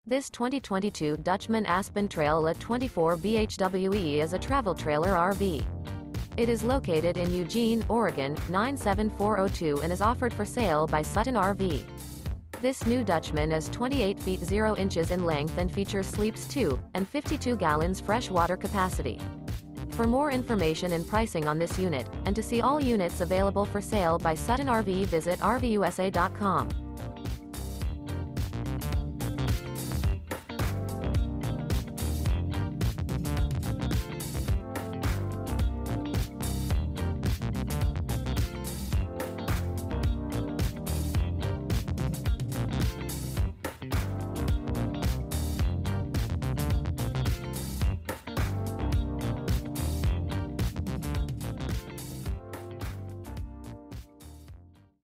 This 2022 Dutchmen Aspen Trail at 24 bhwe is a travel trailer RV. It is located in Eugene, Oregon, 97402 and is offered for sale by Sutton RV. This new Dutchmen is 28 feet 0 inches in length and features sleeps 2 and 52 gallons fresh water capacity. For more information and pricing on this unit, and to see all units available for sale by Sutton RV, visit RVUSA.com.